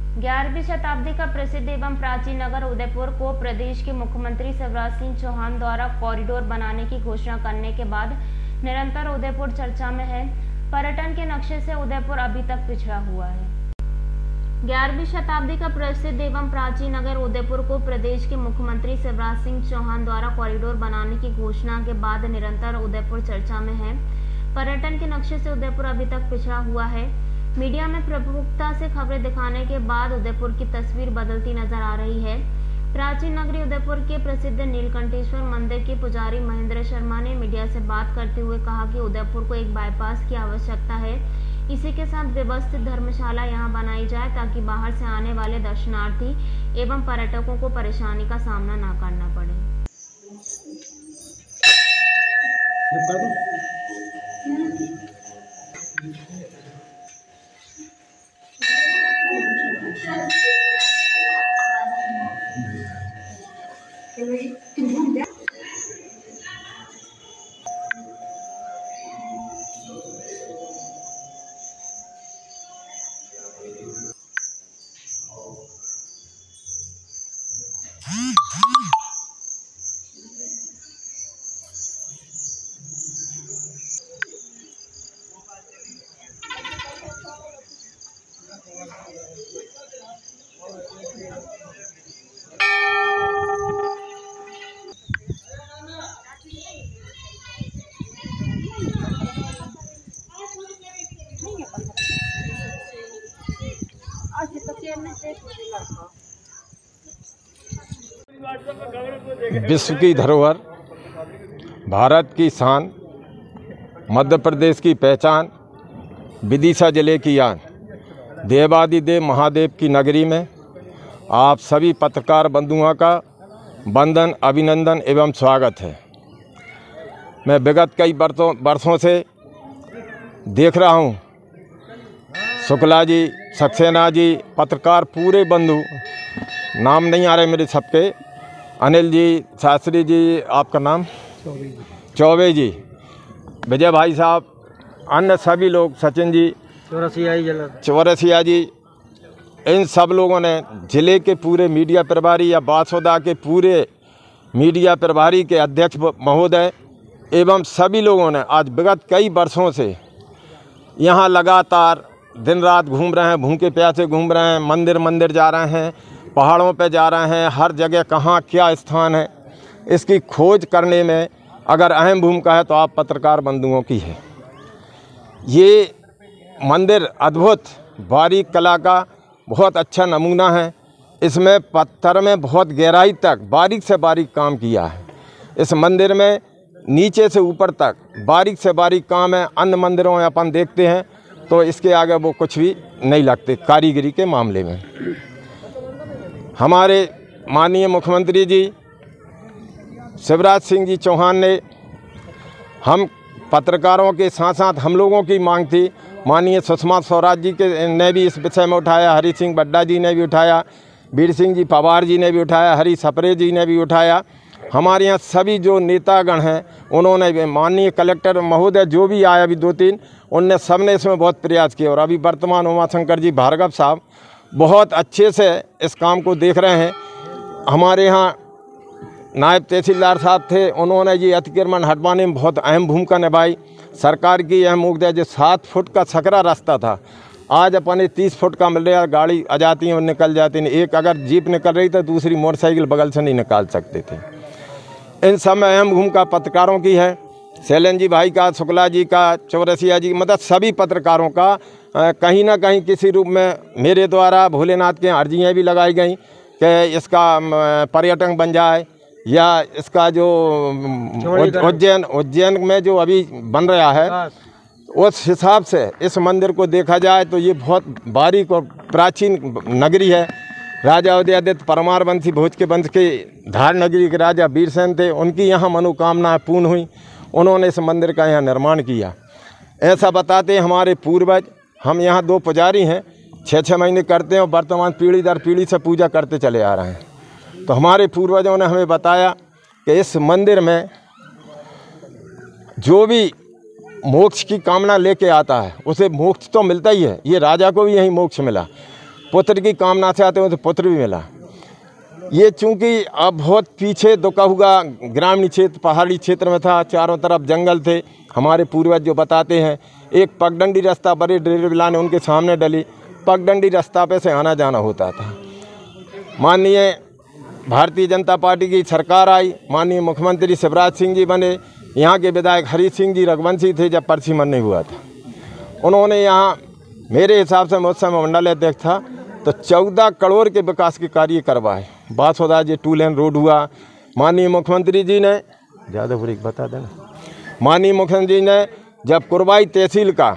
11वीं शताब्दी का प्रसिद्ध एवं प्राचीन नगर उदयपुर को प्रदेश के मुख्यमंत्री शिवराज सिंह चौहान द्वारा कॉरिडोर बनाने की घोषणा करने के बाद निरंतर उदयपुर चर्चा में है। पर्यटन के नक्शे से उदयपुर अभी तक पिछड़ा हुआ है। 11वीं शताब्दी का प्रसिद्ध एवं प्राचीन नगर उदयपुर को प्रदेश के मुख्यमंत्री शिवराज सिंह चौहान द्वारा कॉरिडोर बनाने की घोषणा के बाद निरंतर उदयपुर चर्चा में है। पर्यटन के नक्शे से उदयपुर अभी तक पिछड़ा हुआ है। मीडिया में प्रमुखता से खबरें दिखाने के बाद उदयपुर की तस्वीर बदलती नजर आ रही है। प्राचीन नगरी उदयपुर के प्रसिद्ध नीलकंठेश्वर मंदिर के पुजारी महेंद्र शर्मा ने मीडिया से बात करते हुए कहा कि उदयपुर को एक बाईपास की आवश्यकता है। इसी के साथ व्यवस्थित धर्मशाला यहां बनाई जाए ताकि बाहर से आने वाले दर्शनार्थी एवं पर्यटकों को परेशानी का सामना न करना पड़े। विश्व की धरोहर, भारत की शान, मध्य प्रदेश की पहचान, विदिशा जिले की आन, देवादिदेव महादेव की नगरी में आप सभी पत्रकार बंधुओं का वंदन, अभिनंदन एवं स्वागत है। मैं विगत कई वर्षों से देख रहा हूँ शुक्ला जी, सक्सेना जी, पत्रकार पूरे बंधु, नाम नहीं आ रहे मेरे सबके, अनिल जी, शास्त्री जी, आपका नाम चौबे जी, विजय भाई साहब, अन्य सभी लोग, सचिन जी, चौरसिया जी, इन सब लोगों ने जिले के पूरे मीडिया प्रभारी या बासोदा के पूरे मीडिया प्रभारी के अध्यक्ष महोदय एवं सभी लोगों ने आज विगत कई वर्षों से यहाँ लगातार दिन रात घूम रहे हैं, भूखे प्यासे घूम रहे हैं, मंदिर मंदिर जा रहे हैं, पहाड़ों पे जा रहे हैं, हर जगह कहाँ क्या स्थान है इसकी खोज करने में अगर अहम भूमिका है तो आप पत्रकार बंधुओं की है। ये मंदिर अद्भुत बारीक कला का बहुत अच्छा नमूना है। इसमें पत्थर में बहुत गहराई तक बारीक से बारीक काम किया है। इस मंदिर में नीचे से ऊपर तक बारीक से बारीक काम है। अन्य मंदिरों में अपन देखते हैं तो इसके आगे वो कुछ भी नहीं लगते कारीगरी के मामले में। हमारे माननीय मुख्यमंत्री जी शिवराज सिंह जी चौहान ने, हम पत्रकारों के साथ साथ हम लोगों की मांग थी, माननीय सुषमा स्वराज जी के ने भी इस विषय में उठाया, हरि सिंह बड्डा जी ने भी उठाया, वीर सिंह जी पवार जी ने भी उठाया, हरी सपरे जी ने भी उठाया। हमारे यहाँ सभी जो नेतागण हैं उन्होंने भी, माननीय कलेक्टर महोदय जो भी आया अभी 2-3, उनने सब ने इसमें बहुत प्रयास किए। और अभी वर्तमान उमाशंकर जी भार्गव साहब बहुत अच्छे से इस काम को देख रहे हैं। हमारे यहाँ नायब तहसीलदार साहब थे, उन्होंने ये अतिक्रमण हटवाने में बहुत अहम भूमिका निभाई। सरकार की अहम मुद्दा जो 7 फुट का सकरा रास्ता था, आज अपने 30 फुट का मिल रहा है। गाड़ी आ जाती है और निकल जाती है, एक अगर जीप निकल रही तो दूसरी मोटरसाइकिल बगल से नहीं निकाल सकते थे। इन सब में अहम भूमिका पत्रकारों की है, शैलन जी भाई का, शुक्ला जी का, चौरसिया जी, मतलब सभी पत्रकारों का कहीं ना कहीं किसी रूप में मेरे द्वारा भोलेनाथ के अर्जियाँ भी लगाई गई कि इसका पर्यटन बन जाए, या इसका जो उज्जैन में जो अभी बन रहा है उस हिसाब से इस मंदिर को देखा जाए तो ये बहुत बारीक और प्राचीन नगरी है। राजा उदयादित्य परमार वंशी भोज के वंश के धार नगरी के राजा वीरसेन थे, उनकी यहाँ मनोकामनाएं पूर्ण हुई, उन्होंने इस मंदिर का यहाँ निर्माण किया। ऐसा बताते हमारे पूर्वज, हम यहाँ 2 पुजारी हैं, 6-6 महीने करते हैं और वर्तमान पीढ़ी दर पीढ़ी से पूजा करते चले आ रहे हैं। तो हमारे पूर्वजों ने हमें बताया कि इस मंदिर में जो भी मोक्ष की कामना लेके आता है उसे मोक्ष तो मिलता ही है। ये राजा को भी यही मोक्ष मिला। पुत्र की कामना से आते हैं तो पुत्र भी मिला। ये चूँकि अब बहुत पीछे दुका हुआ ग्रामीण क्षेत्र पहाड़ी क्षेत्र में था, चारों तरफ जंगल थे। हमारे पूर्वज जो बताते हैं एक पगडंडी रास्ता बड़े डेरेबिला ने उनके सामने डली, पगडंडी रास्ता पे से आना जाना होता था। माननीय भारतीय जनता पार्टी की सरकार आई, माननीय मुख्यमंत्री शिवराज सिंह जी बने, यहाँ के विधायक हरी सिंह जी रघुवंशी थे जब परसीमन नहीं हुआ था। उन्होंने यहाँ मेरे हिसाब से मैं उस समय मंडल अध्यक्ष था तो 14 करोड़ के विकास के कार्य करवाए। बासोदा जी 2 लेन रोड हुआ। माननीय मुख्यमंत्री जी ने ज़्यादा बुरी बता देना, माननीय मुख्यमंत्री जी ने जब कुरवाई तहसील का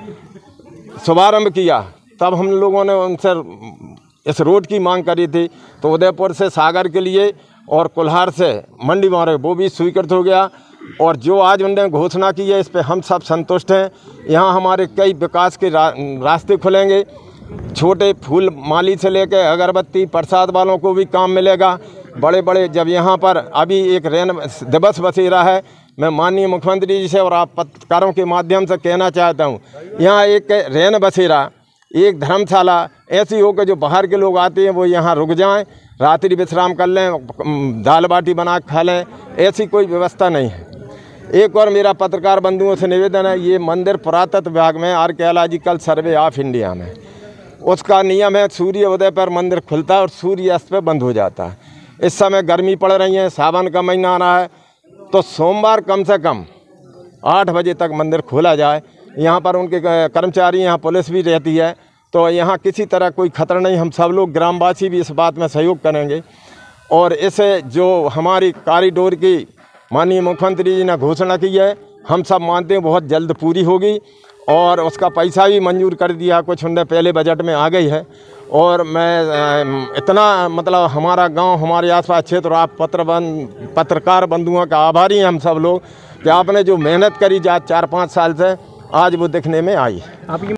शुभारंभ किया तब हम लोगों ने उनसे इस रोड की मांग करी थी। तो उदयपुर से सागर के लिए और कुल्हार से मंडी मार्ग वो भी स्वीकृत हो गया। और जो आज उन्होंने घोषणा की है इस पे हम सब संतुष्ट हैं। यहाँ हमारे कई विकास के रास्ते खुलेंगे। छोटे फूल माली से लेकर अगरबत्ती प्रसाद वालों को भी काम मिलेगा। बड़े बड़े जब यहाँ पर अभी एक रेन दिवस बसेरा है, मैं माननीय मुख्यमंत्री जी से और आप पत्रकारों के माध्यम से कहना चाहता हूँ, यहाँ एक रेन बसेरा, एक धर्मशाला ऐसी हो कि जो बाहर के लोग आते हैं वो यहाँ रुक जाएं, रात्रि विश्राम कर लें, दाल बाटी बना खा लें, ऐसी कोई व्यवस्था नहीं है। एक और मेरा पत्रकार बंधुओं से निवेदन है, ये मंदिर पुरातत्व विभाग में आर्कियोलॉजिकल सर्वे ऑफ इंडिया में उसका नियम है सूर्य उदय पर मंदिर खुलता है और सूर्य अस्त पर बंद हो जाता है। इस समय गर्मी पड़ रही है, सावन का महीना आ रहा है, तो सोमवार कम से कम 8 बजे तक मंदिर खोला जाए। यहाँ पर उनके कर्मचारी, यहाँ पुलिस भी रहती है, तो यहाँ किसी तरह कोई खतरा नहीं। हम सब लोग ग्रामवासी भी इस बात में सहयोग करेंगे और इसे जो हमारी कॉरिडोर की माननीय मुख्यमंत्री जी ने घोषणा की है, हम सब मानते हैं बहुत जल्द पूरी होगी और उसका पैसा भी मंजूर कर दिया, कुछ उनने पहले बजट में आ गई है। और मैं इतना मतलब हमारा गांव, हमारे आसपास क्षेत्र और आप पत्रकार बंधुओं का आभारी हैं हम सब लोग कि आपने जो मेहनत करी जा 4-5 साल से आज वो दिखने में आई है।